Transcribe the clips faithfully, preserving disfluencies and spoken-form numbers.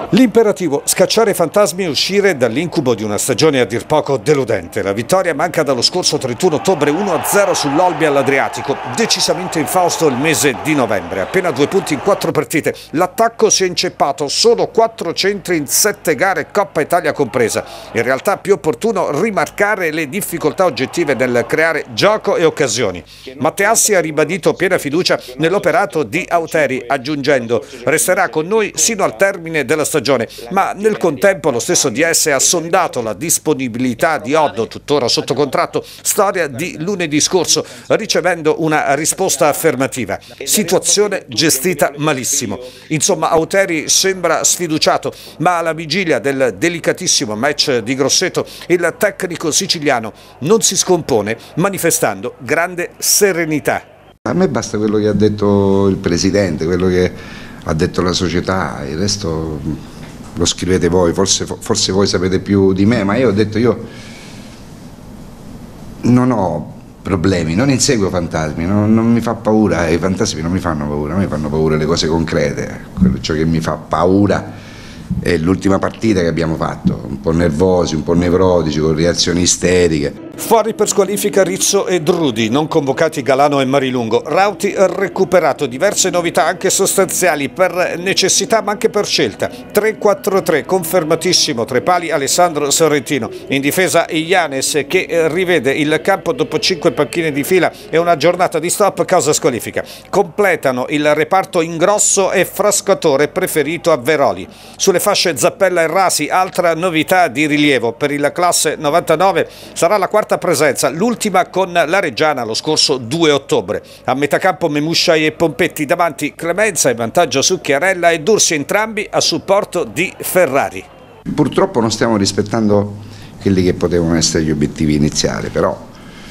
L'imperativo, scacciare i fantasmi e uscire dall'incubo di una stagione a dir poco deludente. La vittoria manca dallo scorso trentuno ottobre uno a zero sull'Olbia all'Adriatico, decisamente infausto il mese di novembre. Appena due punti in quattro partite, l'attacco si è inceppato, solo quattro centri in sette gare, Coppa Italia compresa. In realtà è più opportuno rimarcare le difficoltà oggettive nel creare gioco e occasioni. Matteassi ha ribadito piena fiducia nell'operato di Auteri, aggiungendo: resterà con noi sino al termine della stagione. Ma nel contempo lo stesso D S ha sondato la disponibilità di Oddo, tuttora sotto contratto, storia di lunedì scorso, ricevendo una risposta affermativa. Situazione gestita malissimo. Insomma, Auteri sembra sfiduciato, ma alla vigilia del delicatissimo match di Grosseto il tecnico siciliano non si scompone, manifestando grande serenità. A me basta quello che ha detto il presidente, quello che ha detto la società, il resto lo scrivete voi, forse, forse voi sapete più di me, ma io ho detto io non ho problemi, non inseguo fantasmi, non, non mi fa paura, i fantasmi non mi fanno paura, a me fanno paura le cose concrete, quello ciò che mi fa paura è l'ultima partita che abbiamo fatto, un po' nervosi, un po' nevrotici, con reazioni isteriche. Fuori per squalifica Rizzo e Drudi, non convocati Galano e Marilungo. Rauti ha recuperato diverse novità anche sostanziali per necessità ma anche per scelta. tre quattro tre, confermatissimo, tre pali Alessandro Sorrentino. In difesa Ianes che rivede il campo dopo cinque panchine di fila e una giornata di stop causa squalifica. Completano il reparto Ingrosso e Frascatore, preferito a Veroli. Sulle fasce Zappella e Rasi, altra novità di rilievo per il classe novantanove, sarà la quarta presenza, l'ultima con la Reggiana lo scorso due ottobre. A metà campo Memusciai e Pompetti, davanti Clemenza in vantaggio su Chiarella e Dursi, entrambi a supporto di Ferrari. Purtroppo non stiamo rispettando quelli che potevano essere gli obiettivi iniziali, però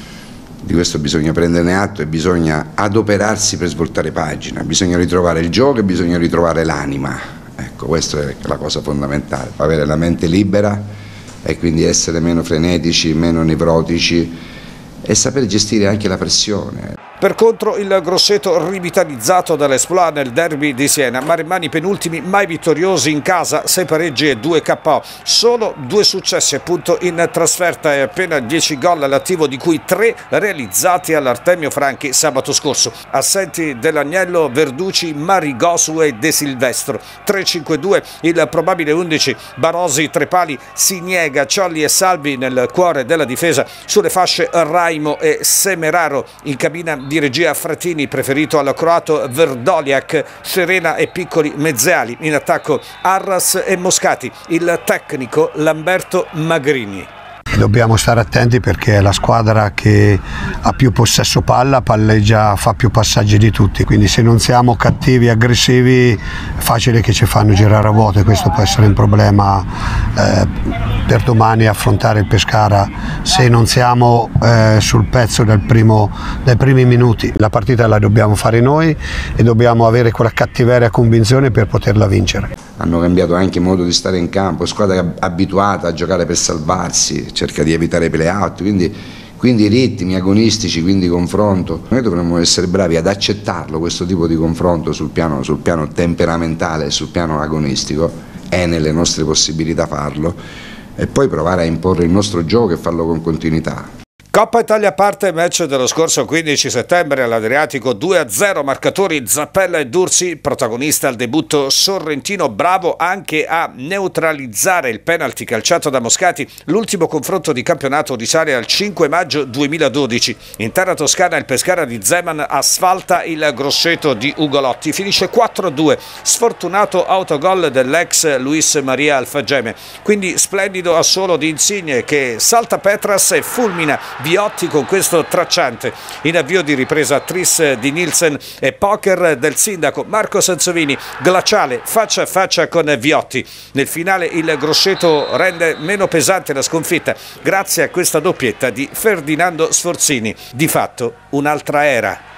di questo bisogna prenderne atto e bisogna adoperarsi per svoltare pagina, bisogna ritrovare il gioco e bisogna ritrovare l'anima. Ecco, questa è la cosa fondamentale, avere la mente libera e quindi essere meno frenetici, meno nevrotici e saper gestire anche la pressione. Per contro il Grosseto rivitalizzato dall'Esploit nel derby di Siena, ma rimane penultimi, mai vittoriosi in casa, sei pareggi e due K O. Solo due successi appunto in trasferta e appena dieci gol all'attivo, di cui tre realizzati all'Artemio Franchi sabato scorso. Assenti dell'Agnello, Verducci, Marigosu e De Silvestro. tre cinque due il probabile undici, Barosi, tre pali, Siniega, Ciolli e Salvi nel cuore della difesa. Sulle fasce Raimo e Semeraro, in cabina di regia Fratini, preferito al croato Verdoliak, Serena e piccoli mezzeali. In attacco Arras e Moscati, il tecnico Lamberto Magrini. Dobbiamo stare attenti perché è la squadra che ha più possesso palla, palleggia, fa più passaggi di tutti, quindi se non siamo cattivi e aggressivi è facile che ci fanno girare a vuoto e questo può essere un problema eh, per domani affrontare il Pescara se non siamo eh, sul pezzo del primo, dai primi minuti. La partita la dobbiamo fare noi e dobbiamo avere quella cattiveria convinzione per poterla vincere. Hanno cambiato anche modo di stare in campo, squadra abituata a giocare per salvarsi, cerca di evitare i play-out, quindi, quindi ritmi agonistici, quindi confronto. Noi dovremmo essere bravi ad accettarlo questo tipo di confronto sul piano, sul piano temperamentale e sul piano agonistico, è nelle nostre possibilità farlo, e poi provare a imporre il nostro gioco e farlo con continuità. Coppa Italia parte, match dello scorso quindici settembre all'Adriatico, due a zero, marcatori Zappella e Dursi, protagonista al debutto Sorrentino, bravo anche a neutralizzare il penalty calciato da Moscati. L'ultimo confronto di campionato risale al cinque maggio duemiladodici. In terra toscana il Pescara di Zeman asfalta il Grosseto di Ugolotti, finisce quattro a due, sfortunato autogol dell'ex Luis Maria Alfageme, quindi splendido assolo di Insigne che salta Petras e fulmina Viotti con questo tracciante. In avvio di ripresa tris di Nielsen e poker del sindaco Marco Sansovini, glaciale faccia a faccia con Viotti. Nel finale il Grosseto rende meno pesante la sconfitta grazie a questa doppietta di Ferdinando Sforzini, di fatto un'altra era.